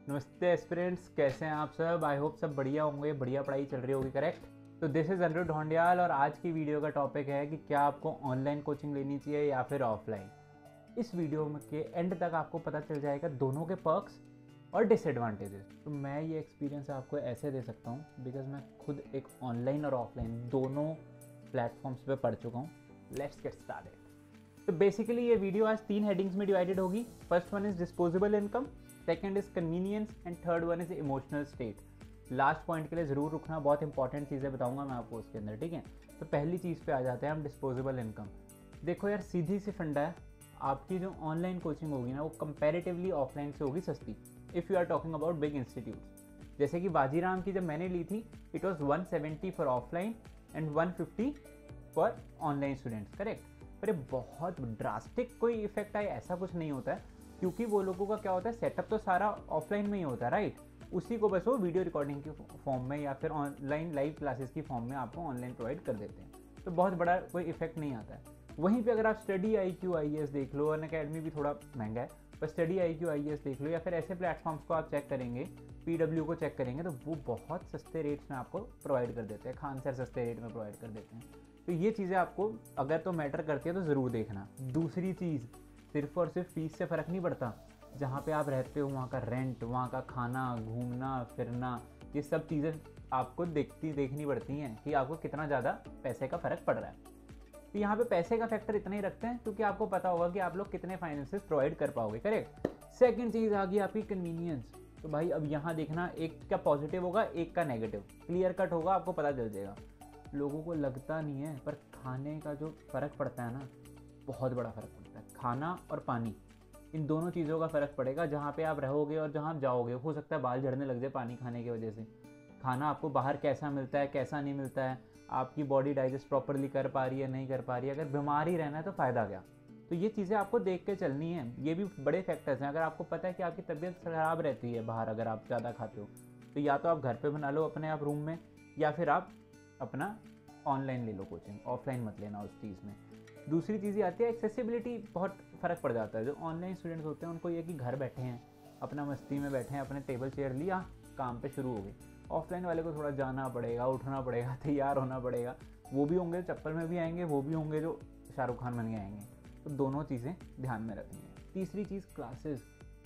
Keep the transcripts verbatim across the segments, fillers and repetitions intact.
नमस्ते एस्पिरेंट्स, कैसे हैं आप सब। आई होप सब बढ़िया होंगे, बढ़िया पढ़ाई चल रही होगी, करेक्ट। तो दिस इज़ अनिरुद्ध ढोंडियाल और आज की वीडियो का टॉपिक है कि क्या आपको ऑनलाइन कोचिंग लेनी चाहिए या फिर ऑफलाइन। इस वीडियो में के एंड तक आपको पता चल जाएगा दोनों के पर्क्स और डिसएडवांटेजेस। तो मैं ये एक्सपीरियंस आपको ऐसे दे सकता हूँ बिकॉज मैं खुद एक ऑनलाइन और ऑफलाइन दोनों प्लेटफॉर्म्स पे पढ़ चुका हूँ। Let's get started. तो बेसिकली ये वीडियो आज तीन हेडिंग्स में डिवाइडेड होगी। First one is disposable income, second is convenience and third one is emotional state. Last point के लिए ज़रूर रुकना, बहुत इंपॉर्टेंट चीज़ें बताऊंगा मैं आपको उसके अंदर, ठीक है। तो पहली चीज़ पे आ जाते हैं हम, डिस्पोजेबल इनकम। देखो यार, सीधी सी फंडा है, आपकी जो ऑनलाइन कोचिंग होगी ना वो कंपैरेटिवली ऑफलाइन से होगी सस्ती। If you are talking about big institute, जैसे कि बाजीराम की जब मैंने ली थी it was one seventy for offline and one fifty for online students, correct. पर ये बहुत ड्रास्टिक कोई इफेक्ट आए ऐसा कुछ नहीं होता है, क्योंकि वो लोगों का क्या होता है, सेटअप तो सारा ऑफलाइन में ही होता है, राइट। उसी को बस वो वीडियो रिकॉर्डिंग के फॉर्म में या फिर ऑनलाइन लाइव क्लासेस की फॉर्म में आपको ऑनलाइन प्रोवाइड कर देते हैं, तो बहुत बड़ा कोई इफेक्ट नहीं आता है। वहीं पे अगर आप Study I Q I S देख लो, अन अकेडमी भी थोड़ा महंगा है, पर Study I Q I S देख लो या फिर ऐसे प्लेटफॉर्म्स को आप चेक करेंगे, पी डब्ल्यू को चेक करेंगे, तो वो बहुत सस्ते रेट्स में आपको प्रोवाइड कर देते हैं, खान सर सस्ते रेट में प्रोवाइड कर देते हैं। तो ये चीज़ें आपको अगर तो मैटर करती है तो ज़रूर देखना। दूसरी चीज़, सिर्फ और सिर्फ फीस से फ़र्क नहीं पड़ता। जहाँ पे आप रहते हो वहाँ का रेंट, वहाँ का खाना, घूमना फिरना, ये सब चीज़ें आपको देखती देखनी पड़ती हैं कि आपको कितना ज़्यादा पैसे का फ़र्क पड़ रहा है। तो यहाँ पे पैसे का फैक्टर इतना ही रखते हैं क्योंकि आपको पता होगा कि आप लोग कितने फाइनेंसेस प्रोवाइड कर पाओगे, करेक्ट। सेकेंड चीज़ आ गई आपकी कन्वीनियंस। तो भाई अब यहाँ देखना, एक का पॉजिटिव होगा एक का नेगेटिव, क्लियर कट होगा, आपको पता चल जाएगा। लोगों को लगता नहीं है पर खाने का जो फ़र्क पड़ता है ना, बहुत बड़ा फ़र्क पड़ता है। खाना और पानी, इन दोनों चीज़ों का फ़र्क पड़ेगा जहाँ पे आप रहोगे और जहाँ आप जाओगे। हो सकता है बाल झड़ने लग जाए पानी खाने की वजह से। खाना आपको बाहर कैसा मिलता है कैसा नहीं मिलता है, आपकी बॉडी डाइजेस्ट प्रॉपरली कर पा रही है नहीं कर पा रही है, अगर बीमार ही रहना है तो फ़ायदा क्या। तो ये चीज़ें आपको देख के चलनी है, ये भी बड़े फैक्टर्स हैं। अगर आपको पता है कि आपकी तबीयत ख़राब रहती है बाहर, अगर आप ज़्यादा खाते हो, तो या तो आप घर पे बना लो अपने आप रूम में, या फिर आप अपना ऑनलाइन ले लो कोचिंग, ऑफलाइन मत लेना उस चीज़ में। दूसरी चीज़ ये आती है एक्सेसिबिलिटी, बहुत फ़र्क पड़ जाता है। जो ऑनलाइन स्टूडेंट्स होते हैं उनको ये कि घर बैठे हैं, अपना मस्ती में बैठे हैं, अपने टेबल चेयर लिया, काम पे शुरू हो गए। ऑफलाइन वाले को थोड़ा जाना पड़ेगा, उठना पड़ेगा, तैयार होना पड़ेगा। वो भी होंगे चप्पल में भी आएंगे, वो भी होंगे जो शाहरुख खान बन के आएंगे। तो दोनों चीज़ें ध्यान में रखनी है। तीसरी चीज़, क्लासेस,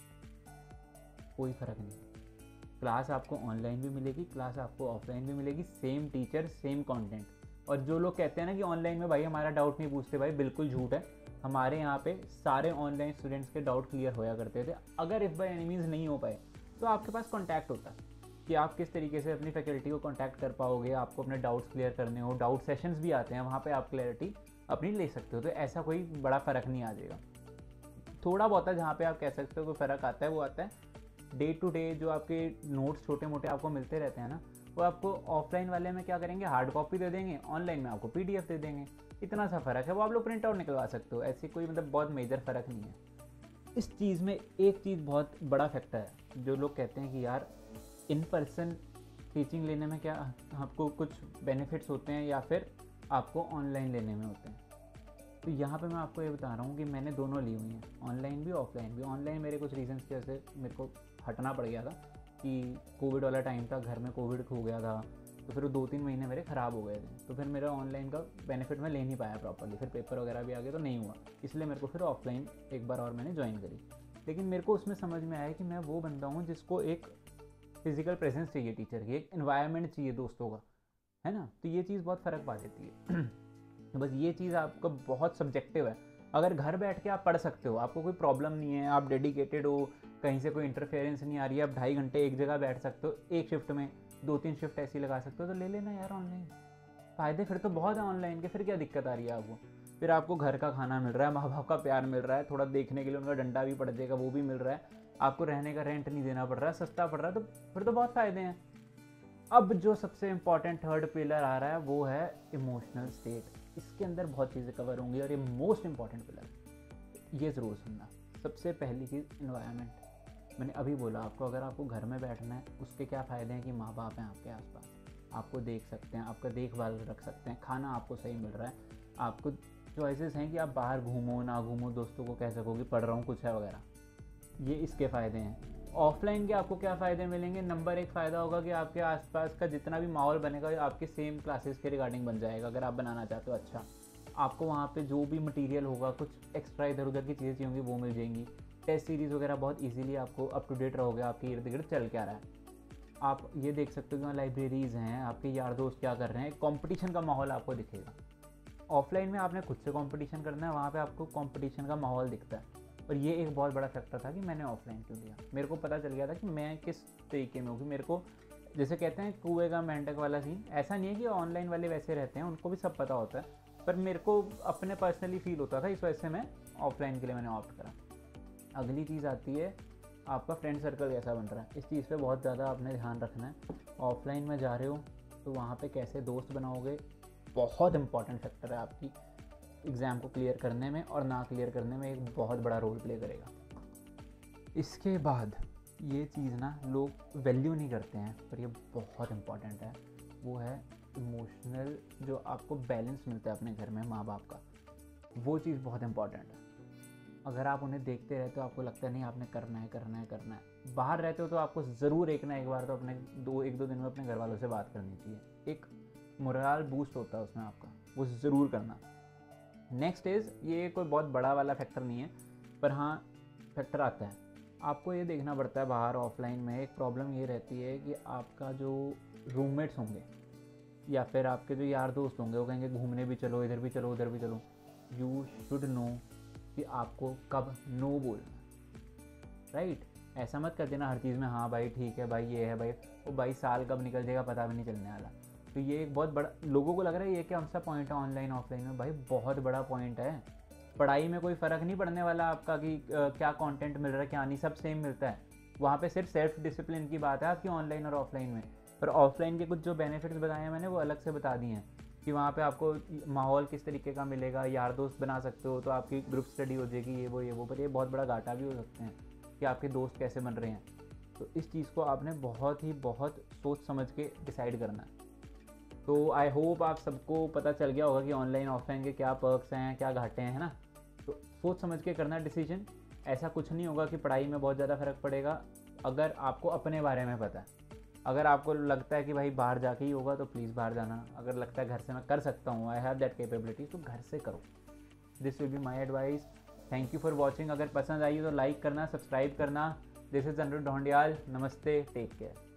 कोई फ़र्क नहीं। क्लास आपको ऑनलाइन भी मिलेगी, क्लास आपको ऑफलाइन भी मिलेगी, सेम टीचर सेम कंटेंट। और जो लोग कहते हैं ना कि ऑनलाइन में भाई हमारा डाउट नहीं पूछते, भाई बिल्कुल झूठ है। हमारे यहाँ पे सारे ऑनलाइन स्टूडेंट्स के डाउट क्लियर होया करते थे। अगर इफ़ बाय एनीमीज़ नहीं हो पाए तो आपके पास कॉन्टैक्ट होता है कि आप किस तरीके से अपनी फैकल्टी को कॉन्टैक्ट कर पाओगे। आपको अपने डाउट्स क्लियर करने हो, डाउट सेशंस भी आते हैं, वहाँ पर आप क्लैरिटी अपनी ले सकते हो। तो ऐसा कोई बड़ा फ़र्क नहीं आ जाएगा। थोड़ा बहुत है जहाँ पर आप कह सकते हो कोई फ़र्क आता है, वो आता है डे टू डे जो आपके नोट्स छोटे मोटे आपको मिलते रहते हैं ना, वो आपको ऑफलाइन वाले में क्या करेंगे, हार्ड कॉपी दे देंगे, ऑनलाइन में आपको पीडीएफ दे देंगे। इतना सा फ़र्क है, वो आप लोग प्रिंट आउट निकलवा सकते हो। ऐसी कोई मतलब बहुत मेजर फ़र्क नहीं है इस चीज़ में। एक चीज़ बहुत बड़ा फैक्टर है, जो लोग कहते हैं कि यार इन पर्सन टीचिंग लेने में क्या आपको कुछ बेनिफिट्स होते हैं या फिर आपको ऑनलाइन लेने में होते हैं। तो यहाँ पे मैं आपको ये बता रहा हूँ कि मैंने दोनों ली हुई हैं, ऑनलाइन भी ऑफलाइन भी। ऑनलाइन मेरे कुछ रीजंस की वजह से मेरे को हटना पड़ गया था कि कोविड वाला टाइम था, घर में कोविड हो गया था, तो फिर वो दो तीन महीने मेरे ख़राब हो गए थे। तो फिर मेरा ऑनलाइन का बेनिफिट मैं ले नहीं पाया प्रॉपर्ली, फिर पेपर वगैरह भी आ गए तो नहीं हुआ, इसलिए मेरे को फिर ऑफलाइन एक बार और मैंने ज्वाइन करी। लेकिन मेरे को उसमें समझ में आया कि मैं वो बंदा हूँ जिसको एक फिजिकल प्रेजेंस चाहिए टीचर की, एक इन्वायरमेंट चाहिए दोस्तों का, है ना। तो ये चीज़ बहुत फ़र्क पा देती है। बस ये चीज़ आपका बहुत सब्जेक्टिव है। अगर घर बैठ के आप पढ़ सकते हो, आपको कोई प्रॉब्लम नहीं है, आप डेडिकेटेड हो, कहीं से कोई इंटरफेरेंस नहीं आ रही है, आप ढाई घंटे एक जगह बैठ सकते हो, एक शिफ्ट में दो तीन शिफ्ट ऐसी लगा सकते हो, तो ले लेना यार ऑनलाइन। फ़ायदे फिर तो बहुत है ऑनलाइन के, फिर क्या दिक्कत आ रही है आपको। फिर आपको घर का खाना मिल रहा है, माँ बाप का प्यार मिल रहा है, थोड़ा देखने के लिए उनका डंडा भी पड़ जाएगा, वो भी मिल रहा है, आपको रहने का रेंट नहीं देना पड़ रहा है, सस्ता पड़ रहा है, तो फिर तो बहुत फ़ायदे हैं। अब जो सबसे इम्पॉर्टेंट थर्ड पिलर आ रहा है वो है इमोशनल स्टेट। इसके अंदर बहुत चीज़ें कवर होंगी और ये मोस्ट इम्पॉर्टेंट पिलर, ये ज़रूर सुनना। सबसे पहली चीज़ इन्वायरमेंट। मैंने अभी बोला आपको, अगर आपको घर में बैठना है उसके क्या फ़ायदे हैं कि माँ बाप हैं आपके आसपास, आपको देख सकते हैं, आपका देखभाल रख सकते हैं, खाना आपको सही मिल रहा है, आपको चॉइसेस हैं कि आप बाहर घूमो ना घूमो, दोस्तों को कह सको कि पढ़ रहा हूँ कुछ है वगैरह, ये इसके फ़ायदे हैं। ऑफलाइन के आपको क्या फ़ायदे मिलेंगे? नंबर एक फ़ायदा होगा कि आपके आसपास का जितना भी माहौल बनेगा आपके सेम क्लासेस के रिगार्डिंग बन जाएगा, अगर आप बनाना चाहते हो। अच्छा, आपको वहाँ पे जो भी मटेरियल होगा, कुछ एक्स्ट्रा इधर उधर की चीज़ें चाहिए होंगी वो मिल जाएंगी। टेस्ट सीरीज़ वगैरह बहुत इजीली आपको अप टू डेट रहोगे आपके इर्द गिर्द चल क्या रहा है। आप ये देख सकते हो कि वहाँ लाइब्रेरीज़ हैं, आपके यार दोस्त क्या कर रहे हैं, कंपटीशन का माहौल आपको दिखेगा। ऑफलाइन में आपने खुद से कंपटीशन करना है, वहाँ पे आपको कंपटीशन का माहौल दिखता है। और ये एक बहुत बड़ा फैक्टर था कि मैंने ऑफलाइन क्यों लिया। मेरे को पता चल गया था कि मैं किस तरीके में हूँ, कि मेरे को जैसे कहते हैं कुएं का मेंढक वाला सीन, ऐसा नहीं है कि ऑनलाइन वाले वैसे रहते हैं, उनको भी सब पता होता है, पर मेरे को अपने पर्सनली फील होता था, इस वजह से मैं ऑफलाइन के लिए मैंने ऑप्ट करा। अगली चीज़ आती है आपका फ्रेंड सर्कल कैसा बन रहा है। इस चीज़ पे बहुत ज़्यादा आपने ध्यान रखना है। ऑफलाइन में जा रहे हो तो वहाँ पे कैसे दोस्त बनाओगे, बहुत इंपॉर्टेंट फैक्टर है आपकी एग्ज़ाम को क्लियर करने में और ना क्लियर करने में एक बहुत बड़ा रोल प्ले करेगा। इसके बाद ये चीज़ ना लोग वैल्यू नहीं करते हैं, पर ये बहुत इंपॉर्टेंट है, वो है इमोशनल जो आपको बैलेंस मिलता है अपने घर में माँ बाप का, वो चीज़ बहुत इंपॉर्टेंट है। अगर आप उन्हें देखते रहते हो, आपको लगता है नहीं आपने करना है करना है करना है, बाहर रहते हो तो आपको ज़रूर एक ना एक बार तो अपने दो एक दो दिन में अपने घर वालों से बात करनी चाहिए। एक मोरल बूस्ट होता है उसमें आपका, वो ज़रूर करना। नेक्स्ट इज़, ये कोई बहुत बड़ा वाला फैक्टर नहीं है, पर हाँ फैक्टर आता है। आपको ये देखना पड़ता है बाहर ऑफलाइन में एक प्रॉब्लम ये रहती है कि आपका जो रूममेट्स होंगे या फिर आपके जो यार दोस्त होंगे वो कहेंगे घूमने भी चलो, इधर भी चलो, उधर भी चलो। यू शुड नो कि आपको कब नो बोलना, राइट। ऐसा मत कर देना हर चीज़ में हाँ भाई ठीक है भाई ये है भाई, वो भाई साल कब निकल जाएगा पता भी नहीं चलने वाला। तो ये एक बहुत बड़ा, लोगों को लग रहा है ये क्या सा पॉइंट है ऑनलाइन ऑफलाइन में, भाई बहुत बड़ा पॉइंट है। पढ़ाई में कोई फ़र्क नहीं पड़ने वाला आपका कि आ, क्या कंटेंट मिल रहा है क्या नहीं, सब सेम मिलता है। वहाँ पे सिर्फ सेल्फ डिसिप्लिन की बात है आपकी ऑनलाइन और ऑफलाइन में। पर ऑफलाइन के कुछ जो बेनिफिट्स बताए हैं मैंने वो अलग से बता दिए हैं कि वहाँ पे आपको माहौल किस तरीके का मिलेगा, यार दोस्त बना सकते हो, तो आपकी ग्रुप स्टडी हो जाएगी, ये वो ये वो। पर ये बहुत बड़ा घाटा भी हो सकते हैं कि आपके दोस्त कैसे बन रहे हैं। तो इस चीज़ को आपने बहुत ही बहुत सोच समझ के डिसाइड करना है। तो आई होप आप सबको पता चल गया होगा कि ऑनलाइन ऑफलाइन के क्या पर्क्स हैं क्या घाटे हैं, है ना। तो सोच समझ के करना डिसीजन। ऐसा कुछ नहीं होगा कि पढ़ाई में बहुत ज़्यादा फ़र्क पड़ेगा अगर आपको अपने बारे में पता है। अगर आपको लगता है कि भाई बाहर जाके ही होगा तो प्लीज़ बाहर जाना। अगर लगता है घर से मैं कर सकता हूँ, आई हैव दैट कैपेबिलिटी, तो घर से करो। This will be my advice. Thank you for watching. अगर पसंद आई तो लाइक करना, सब्सक्राइब करना। This is Anurudh Dhondiyal. नमस्ते, टेक केयर।